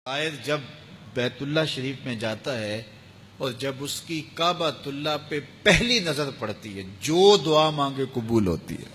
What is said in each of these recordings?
آئر جب بیت اللہ شریف میں جاتا ہے اور جب اس کی کعبۃ اللہ پہ پہلی نظر پڑتی ہے، جو دعا مانگے قبول ہوتی ہے،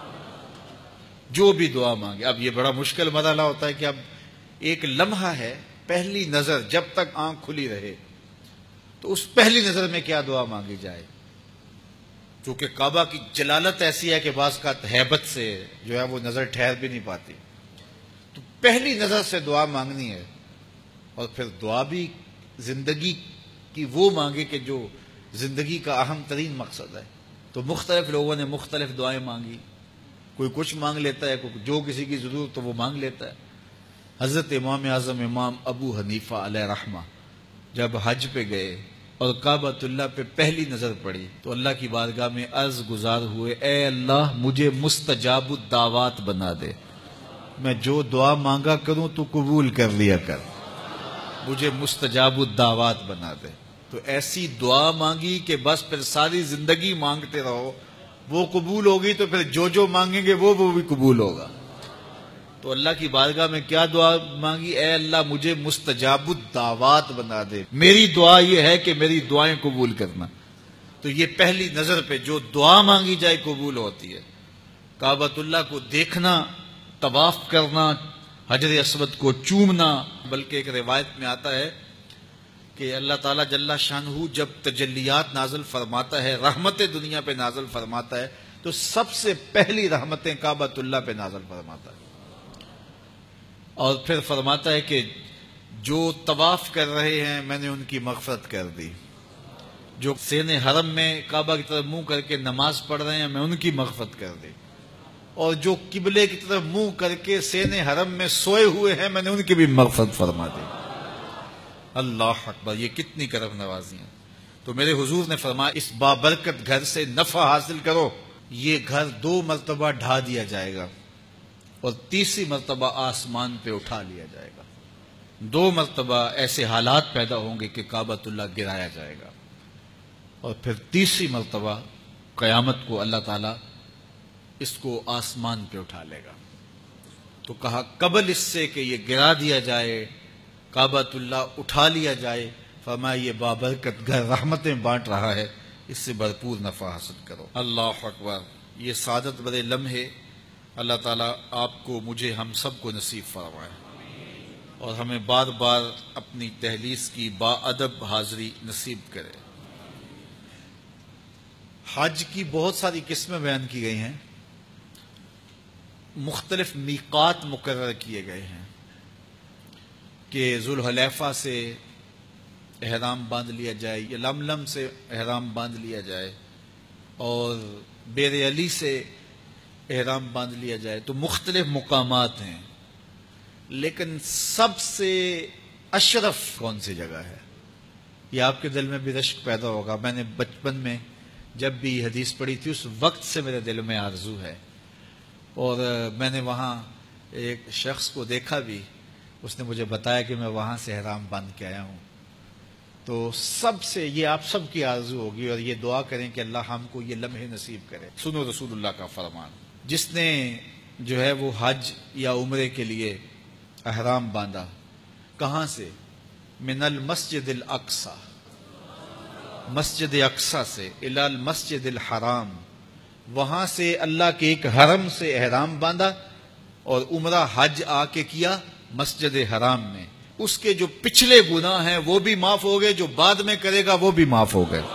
جو بھی دعا مانگے۔ اب یہ بڑا مشکل مرحلہ ہوتا ہے کہ اب ایک لمحہ ہے، پہلی نظر، جب تک آنکھ کھلی رہے تو اس پہلی نظر میں کیا دعا مانگی جائے، چونکہ کعبہ کی جلالت ایسی ہے کہ بعض کا ہیبت سے جو ہے وہ نظر ٹھہر بھی نہیں پاتی، تو پہلی نظر سے دعا مانگنی ہے۔ اور پھر دعا بھی زندگی کی وہ مانگے کہ جو زندگی کا اہم ترین مقصد ہے۔ تو مختلف لوگوں نے مختلف دعائیں مانگی، کوئی کچھ مانگ لیتا ہے، کوئی جو کسی کی ضرورت تو وہ مانگ لیتا ہے۔ حضرت امام اعظم امام ابو حنیفہ علیہ رحمہ جب حج پہ گئے اور کعبۃ اللہ پہ پہلی نظر پڑی تو اللہ کی بارگاہ میں عرض گزار ہوئے، اے اللہ مجھے مستجاب الدعوات بنا دے، میں جو دعا مانگا کروں تو قبول کر لیا کر، مجھے مستجاب الدعوات بنا دے۔ تو ایسی دعا مانگی کہ بس پھر ساری زندگی مانگتے رہو، وہ قبول ہوگی تو پھر جو مانگیں گے وہ بھی قبول ہوگا۔ تو اللہ کی بارگاہ میں کیا دعا مانگی؟ اے اللہ مجھے مستجاب الدعوات بنا دے، میری دعا یہ ہے کہ میری دعائیں قبول کرنا۔ تو یہ پہلی نظر پہ جو دعا مانگی جائے قبول ہوتی ہے۔ کعبۃ اللہ کو دیکھنا، طواف کرنا، حجر اسود کو چومنا، بلکہ ایک روایت میں آتا ہے کہ اللہ تعالیٰ جل شانہ جب تجلیات نازل فرماتا ہے، رحمت دنیا پہ نازل فرماتا ہے، تو سب سے پہلی رحمتیں کعبۃ اللہ پہ نازل فرماتا ہے، اور پھر فرماتا ہے کہ جو طواف کر رہے ہیں میں نے ان کی مغفرت کر دی، جو سین حرم میں کعبہ کی طرف منہ کر کے نماز پڑھ رہے ہیں میں ان کی مغفرت کر دی، اور جو قبلے کی طرف منہ کر کے سین حرم میں سوئے ہوئے ہیں میں نے ان کی بھی مغفرت فرما دی۔ اللہ اکبر، یہ کتنی کرم نوازی ہیں۔ تو میرے حضور نے فرمایا اس بابرکت گھر سے نفع حاصل کرو، یہ گھر 2 مرتبہ ڈھا دیا جائے گا اور تیسری مرتبہ آسمان پہ اٹھا لیا جائے گا۔ 2 مرتبہ ایسے حالات پیدا ہوں گے کہ کعبۃ اللہ گرایا جائے گا، اور پھر تیسری مرتبہ قیامت کو اللہ تعالیٰ اس کو آسمان پہ اٹھا لے گا۔ تو کہا قبل اس سے کہ یہ گرا دیا جائے، کعبۃ اللہ اٹھا لیا جائے، فرمایا یہ بابرکت گھر رحمتیں بانٹ رہا ہے، اس سے بھرپور نفع حاصل کرو۔ اللہ اکبر، یہ سعادت بڑے لمحے اللہ تعالیٰ آپ کو، مجھے، ہم سب کو نصیب فرمائے، اور ہمیں بار بار اپنی تحلیس کی با ادب حاضری نصیب کرے۔ حج کی بہت ساری قسمیں بیان کی گئی ہیں، مختلف میقات مقرر کیے گئے ہیں کہ ذوالحلیفہ سے احرام باندھ لیا جائے یا لملم سے احرام باندھ لیا جائے اور بیر علی سے احرام باندھ لیا جائے، تو مختلف مقامات ہیں، لیکن سب سے اشرف کون سی جگہ ہے؟ یہ آپ کے دل میں بھی رشک پیدا ہوگا۔ میں نے بچپن میں جب بھی حدیث پڑھی تھی اس وقت سے میرے دل میں آرزو ہے، اور میں نے وہاں ایک شخص کو دیکھا بھی، اس نے مجھے بتایا کہ میں وہاں سے احرام باندھ کے آیا ہوں۔ تو سب سے یہ آپ سب کی آرزو ہوگی، اور یہ دعا کریں کہ اللہ ہم کو یہ لمحے نصیب کرے۔ سنو رسول اللہ کا فرمان، جس نے جو ہے وہ حج یا عمرے کے لیے احرام باندھا، کہاں سے؟ من المسجد الاقصی، مسجد اقصی سے، الی المسجد الحرام، وہاں سے اللہ کے ایک حرم سے احرام باندھا، اور عمرہ حج آ کے کیا مسجد حرام میں، اس کے جو پچھلے گناہ ہیں وہ بھی معاف ہو گئے، جو بعد میں کرے گا وہ بھی معاف ہو گئے۔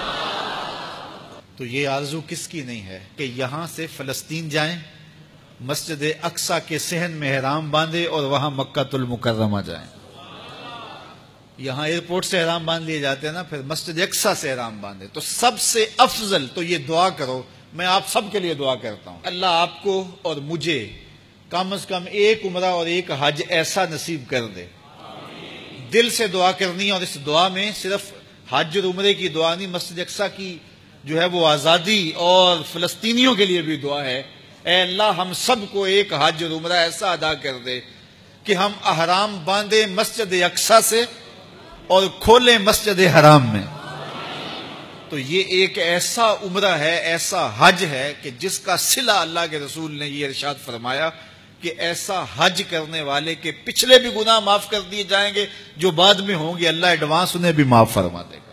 تو یہ آرزو کس کی نہیں ہے کہ یہاں سے فلسطین جائیں، مسجد اقصی کے صحن میں احرام باندھے اور وہاں مکہ المکرمہ جائیں۔ یہاں ایئرپورٹ سے احرام باندھ لیے جاتے ہیں نا، پھر مسجد اقصی سے احرام باندھے۔ تو سب سے افضل تو یہ دعا کرو، میں آپ سب کے لیے دعا کرتا ہوں، اللہ آپ کو اور مجھے کم از کم ایک عمرہ اور ایک حج ایسا نصیب کر دے۔ دل سے دعا کرنی ہے، اور اس دعا میں صرف حج اور عمرے کی دعا نہیں، مسجد اقصی کی جو ہے وہ آزادی اور فلسطینیوں کے لیے بھی دعا ہے۔ اے اللہ ہم سب کو ایک حج اور عمرہ ایسا ادا کر دے کہ ہم احرام باندھیں مسجد اقصی سے اور کھولیں مسجد حرام میں۔ تو یہ ایک ایسا عمرہ ہے، ایسا حج ہے کہ جس کا صلہ اللہ کے رسول نے یہ ارشاد فرمایا کہ ایسا حج کرنے والے کے پچھلے بھی گناہ معاف کر دیے جائیں گے، جو بعد میں ہوں گے اللہ ایڈوانس انہیں بھی معاف فرما دے گا۔